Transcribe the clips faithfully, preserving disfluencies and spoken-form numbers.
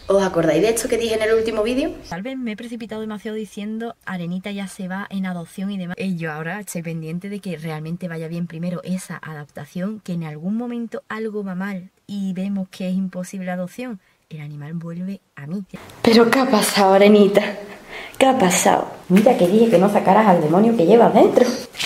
¿Os acordáis de esto que dije en el último vídeo? Tal vez me he precipitado demasiado diciendo Arenita ya se va en adopción y demás. Y yo ahora estoy pendiente de que realmente vaya bien primero esa adaptación, que en algún momento algo va mal y vemos que es imposible la adopción. El animal vuelve a mí. ¿Pero qué ha pasado, Arenita? ¿Qué ha pasado? Mira que dije que no sacaras al demonio que llevas dentro.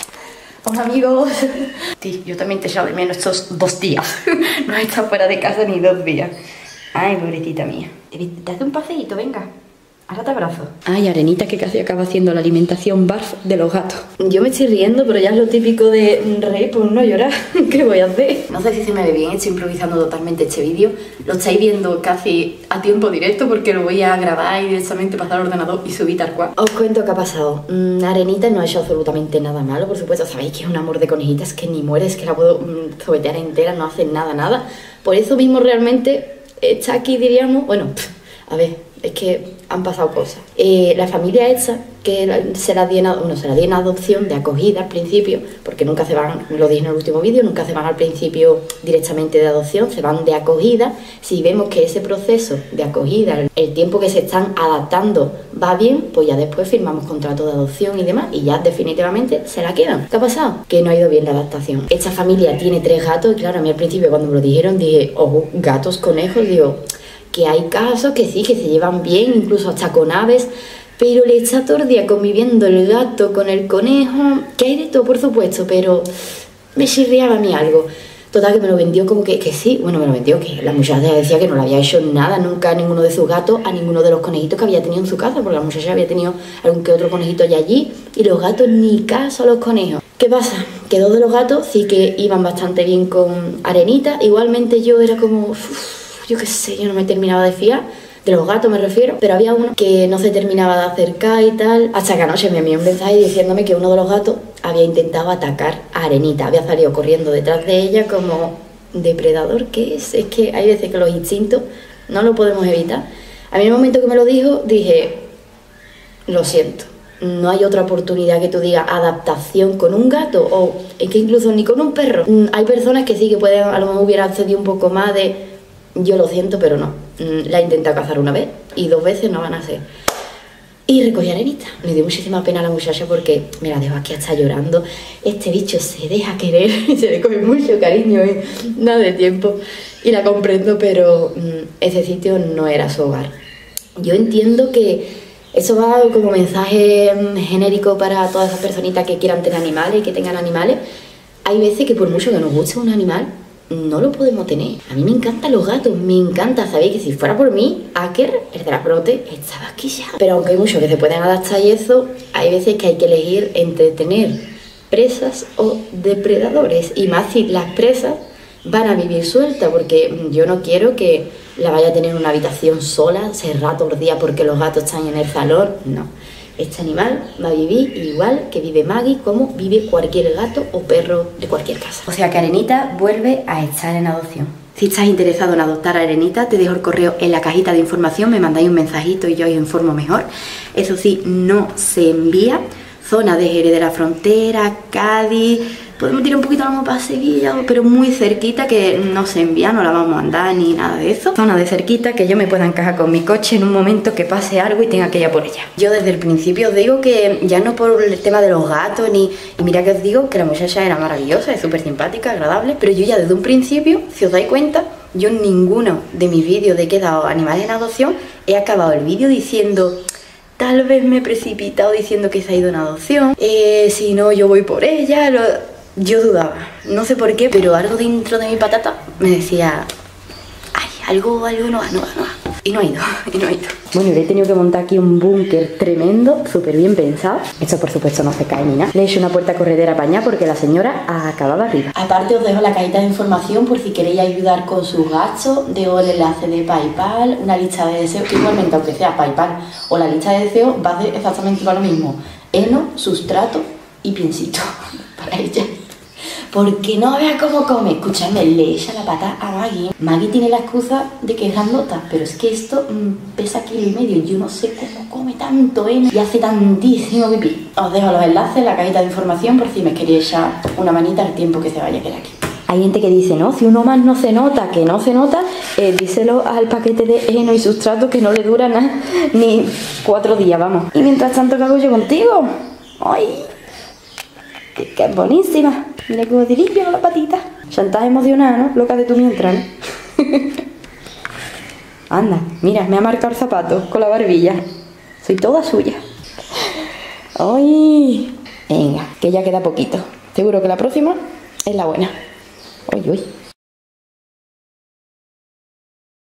Hola amigos. Sí, yo también te echo de menos estos dos días. No he estado fuera de casa ni dos días. Ay, pobrecita mía. Te hace un paseíto, venga. Ahora te abrazo. Ay, Arenita, que casi acaba haciendo la alimentación barf de los gatos. Yo me estoy riendo, pero ya es lo típico de reír por no llorar. ¿Qué voy a hacer? No sé si se me ve bien, estoy improvisando totalmente este vídeo. Lo estáis viendo casi a tiempo directo porque lo voy a grabar y directamente pasar al ordenador y subir tal cual. Os cuento qué ha pasado. Mm, Arenita no ha hecho absolutamente nada malo, por supuesto. Sabéis que es un amor de conejitas que ni muere, es que la puedo mm, zobetear entera, no hace nada, nada. Por eso mismo realmente está aquí, diríamos, bueno, pff, a ver, es que han pasado cosas. Eh, la familia esta, que se la di en, bueno, se la di en adopción de acogida al principio, porque nunca se van, lo dije en el último vídeo, nunca se van al principio directamente de adopción, se van de acogida. Si vemos que ese proceso de acogida, el tiempo que se están adaptando va bien, pues ya después firmamos contrato de adopción y demás, y ya definitivamente se la quedan. ¿Qué ha pasado? Que no ha ido bien la adaptación. Esta familia tiene tres gatos, y claro, a mí al principio cuando me lo dijeron dije, oh, gatos, conejos, digo, que hay casos que sí, que se llevan bien, incluso hasta con aves, pero le está todo el día conviviendo el gato con el conejo, que hay de todo por supuesto, pero me chirriaba a mí algo. Total, que me lo vendió como que, que sí, bueno, me lo vendió, que la muchacha decía que no le había hecho nada nunca a ninguno de sus gatos, a ninguno de los conejitos que había tenido en su casa, porque la muchacha había tenido algún que otro conejito ya allí, y los gatos ni caso a los conejos. ¿Qué pasa? Que dos de los gatos sí que iban bastante bien con Arenita, igualmente yo era como, uff, yo qué sé, yo no me terminaba de fiar, de los gatos me refiero, pero había uno que no se terminaba de acercar y tal, hasta que anoche me envió un mensaje diciéndome que uno de los gatos había intentado atacar a Arenita, había salido corriendo detrás de ella como depredador que es, es que hay veces que los instintos no lo podemos evitar. A mí en el momento que me lo dijo dije, lo siento, no hay otra oportunidad que tú digas adaptación con un gato, o es que incluso ni con un perro. Hay personas que sí que pueden, a lo mejor hubiera accedido un poco más de, yo lo siento, pero no. La he intentado cazar una vez y dos veces no van a ser. Y recogí a Arenita. Me dio muchísima pena a la muchacha porque me la dejo aquí hasta llorando. Este bicho se deja querer y se le coge mucho cariño y nada de tiempo. Y la comprendo, pero mmm, ese sitio no era su hogar. Yo entiendo que eso va como mensaje genérico para todas esas personitas que quieran tener animales y que tengan animales. Hay veces que por mucho que nos guste un animal, no lo podemos tener. A mí me encantan los gatos, me encanta. Sabéis que si fuera por mí, Aker, el de la prote, estaba aquí ya. Pero aunque hay muchos que se pueden adaptar y eso, hay veces que hay que elegir entre tener presas o depredadores. Y más si las presas van a vivir sueltas, porque yo no quiero que la vaya a tener en una habitación sola, cerrada todo el día porque los gatos están en el salón. No. Este animal va a vivir igual que vive Maggie, como vive cualquier gato o perro de cualquier casa. O sea que Arenita vuelve a estar en adopción. Si estás interesado en adoptar a Arenita, te dejo el correo en la cajita de información, me mandáis un mensajito y yo os informo mejor. Eso sí, no se envía. Zona de Jerez de la Frontera, Cádiz, podemos tirar un poquito más para Sevilla, pero muy cerquita, que no se envía, no la vamos a mandar ni nada de eso. Zona de cerquita, que yo me pueda encajar con mi coche en un momento que pase algo y tenga que ir a por ella. Yo desde el principio os digo que ya no por el tema de los gatos, ni y mira que os digo que la muchacha era maravillosa, es súper simpática, agradable, pero yo ya desde un principio, si os dais cuenta, yo en ninguno de mis vídeos de que he dado animales en adopción he acabado el vídeo diciendo, tal vez me he precipitado diciendo que se ha ido en adopción, eh, si no yo voy por ella, lo... yo dudaba, no sé por qué, pero algo dentro de mi patata me decía, ay, algo, algo no va, no va, no va. Y no ha ido, y no ha ido. Bueno, le he tenido que montar aquí un búnker tremendo, súper bien pensado. Esto por supuesto no se cae ni nada. Le he hecho una puerta corredera para allá porque la señora acababa arriba. Aparte os dejo la cajita de información por si queréis ayudar con sus gastos. Dejo el enlace de PayPal, una lista de deseos, que igualmente aunque sea PayPal o la lista de deseos va a hacer exactamente lo mismo. Heno, sustrato y piensito para ella. Porque no vea cómo come. Escuchadme, le echa la pata a Maggie. Maggie tiene la excusa de que es grandota, pero es que esto mmm, pesa kilo y medio. Yo no sé cómo come tanto heno y hace tantísimo pipí. Os dejo los enlaces en la cajita de información por si me queréis echar una manita al tiempo que se vaya a quedar aquí. Hay gente que dice, no, si uno más no se nota, que no se nota, eh, díselo al paquete de heno y sustrato que no le dura nada, ni cuatro días, vamos. Y mientras tanto, ¿qué hago yo contigo? ¡Ay! Que es buenísima. Mira cómo te limpio con las patitas. Chantaje emocionada, ¿no? Loca de tu mientras, ¿no? Anda, mira, me ha marcado el zapato con la barbilla. Soy toda suya. ¡Ay! Venga, que ya queda poquito. Seguro que la próxima es la buena. ¡Uy, uy!